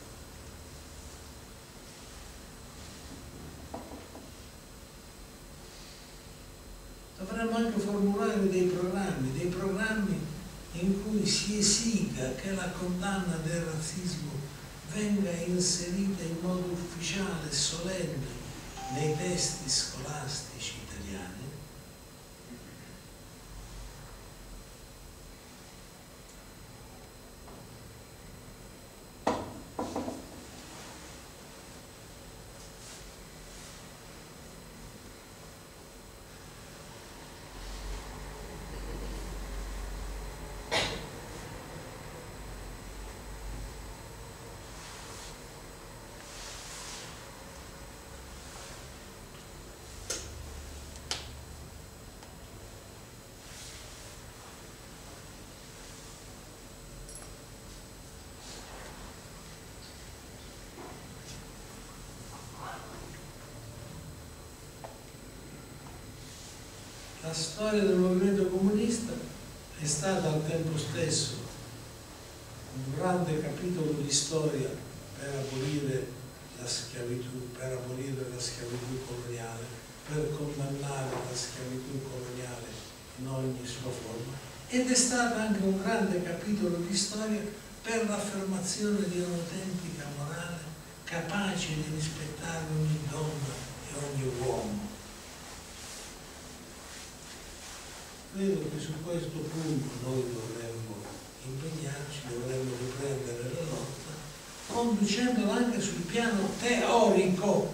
Dovremmo anche formulare dei programmi in cui si esiga che la condanna del razzismo venga inserita in modo ufficiale e solenne nei testi scolastici italiani. La storia del movimento comunista è stata al tempo stesso un grande capitolo di storia per abolire la schiavitù, coloniale, per condannare la schiavitù coloniale in ogni sua forma, ed è stata anche un grande capitolo di storia per l'affermazione di un'autentica morale capace di rispettare ogni donna e ogni uomo. Credo che su questo punto noi dovremmo impegnarci, dovremmo riprendere la lotta, conducendola anche sul piano teorico.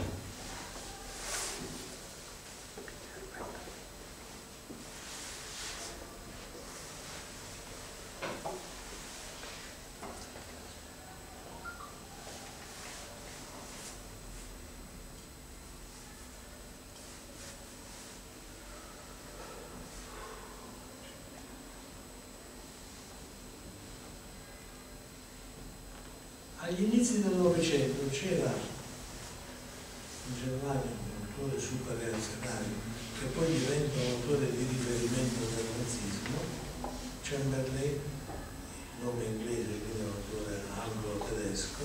Agli inizi del Novecento c'era in Germania un autore super reazionario che poi diventa un autore di riferimento del nazismo, Chamberlain, il nome inglese, quindi un autore anglo-tedesco,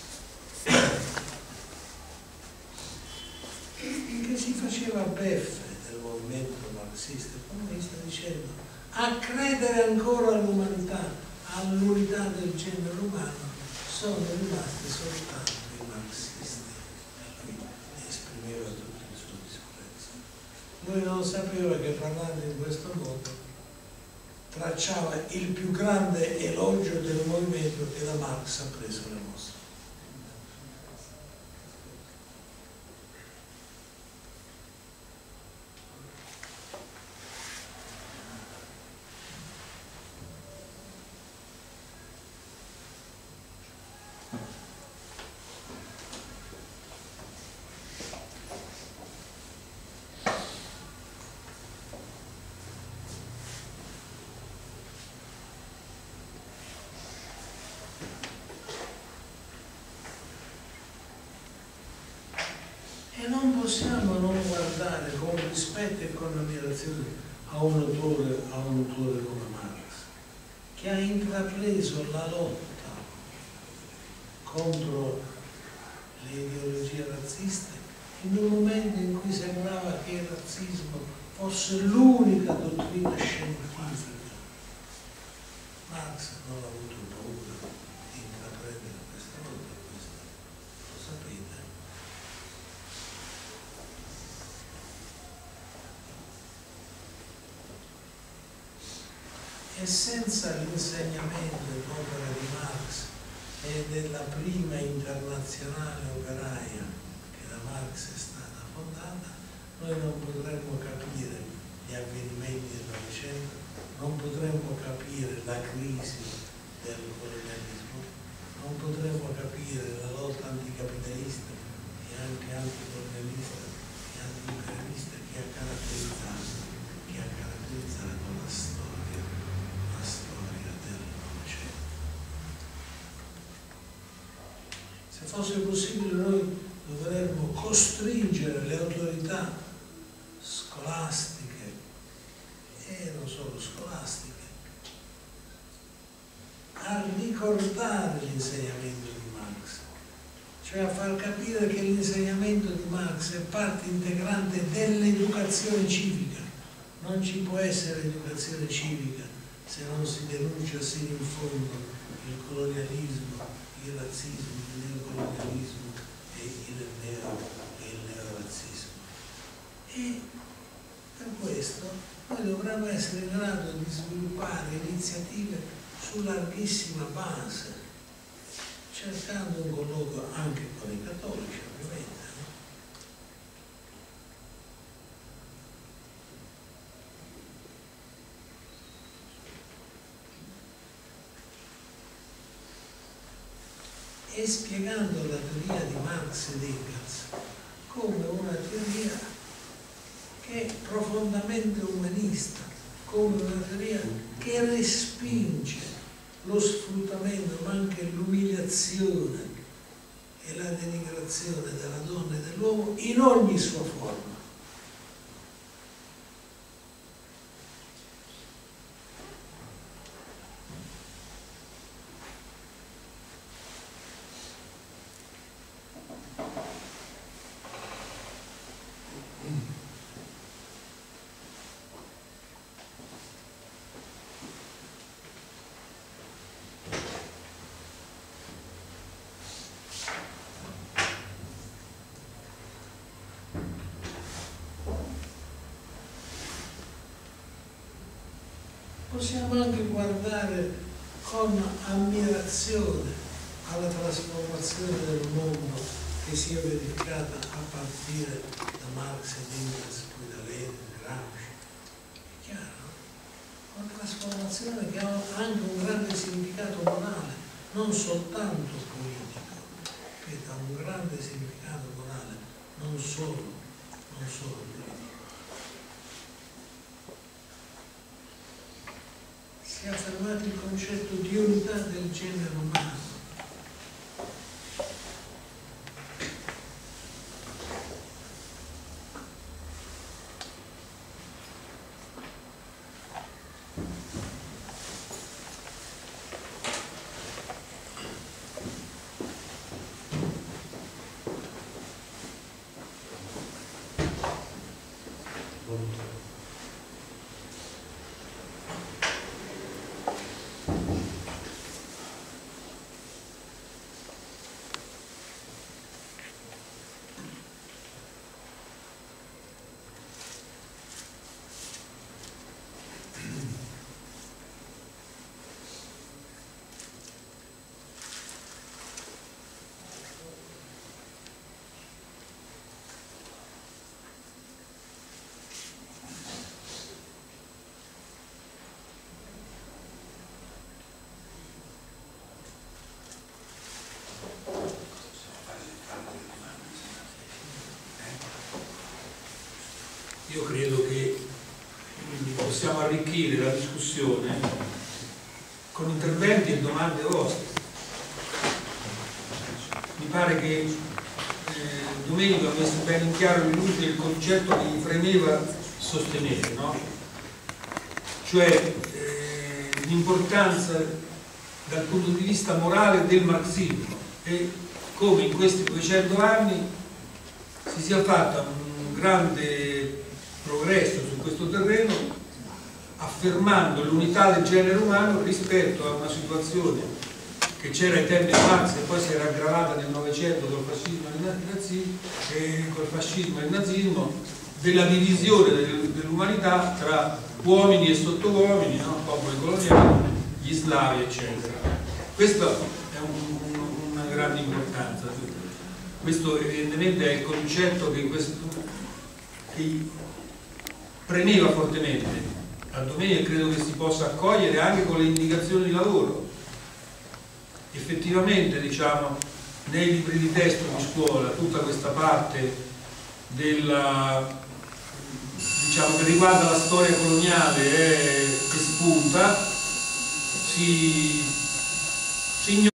che si faceva beffe del movimento marxista e comunista dicendo: a credere ancora all'umanità, all'unità del genere umano, sono rimasti soltanto i marxisti. Lui esprimeva tutto il suo disprezzo. Lui non sapeva che parlando in questo modo tracciava il più grande elogio del movimento che da Marx ha preso le mosse. E non possiamo non guardare con rispetto e con ammirazione a un autore come Marx, che ha intrapreso la lotta contro le ideologie razziste in un momento in cui sembrava che il razzismo fosse l'unica dottrina scientifica. Marx non ha avuto paura di intraprendere questa E senza l'insegnamento dell'opera di Marx e della prima internazionale operaia che da Marx è stata fondata, noi non potremmo capire gli avvenimenti del Novecento, non potremmo capire la crisi del colonialismo, non potremmo capire la lotta anticapitalista e anche anticolonialista e antiimperialista che ha caratterizzato la storia del Novecento. Se fosse possibile noi dovremmo costringere le autorità scolastiche e non solo scolastiche a ricordare l'insegnamento di Marx, cioè a far capire che l'insegnamento di Marx è parte integrante dell'educazione civica. Non ci può essere educazione civica se non si denuncia sino in fondo il colonialismo, il razzismo, il neocolonialismo e il neorazzismo. E per questo noi dovremmo essere in grado di sviluppare iniziative su larghissima base, cercando un colloquio anche con i cattolici, ovviamente. E spiegando la teoria di Marx ed Engels come una teoria che è profondamente umanista, come una teoria che respinge lo sfruttamento, ma anche l'umiliazione e la denigrazione della donna e dell'uomo in ogni sua forma. Possiamo anche guardare con ammirazione alla trasformazione del mondo che si è verificata a partire da Marx ed Engels, poi da Lenin, Gramsci. È chiaro? Una trasformazione che ha anche un grande significato morale, non soltanto politico, ripeto, ha un grande significato morale, non solo politico. Si è affermato il concetto di unità del genere umano. Io credo che possiamo arricchire la discussione con interventi e domande vostre. Mi pare che Domenico ha messo bene in chiaro il concetto che gli premeva sostenere, no? Cioè l'importanza dal punto di vista morale del marxismo e come in questi 200 anni si sia fatto un grande progresso su questo terreno, affermando l'unità del genere umano rispetto a una situazione che c'era ai tempi di Marx e poi si era aggravata nel Novecento col fascismo e il nazismo, della divisione dell'umanità tra uomini e sottouomini, no? Popoli coloniali, gli slavi, eccetera. Questa è una grande importanza. Questo evidentemente è il concetto che premeva fortemente a Domenico, e credo che si possa accogliere anche con le indicazioni di lavoro. Effettivamente, diciamo, nei libri di testo di scuola tutta questa parte della, diciamo, che riguarda la storia coloniale è spunta, si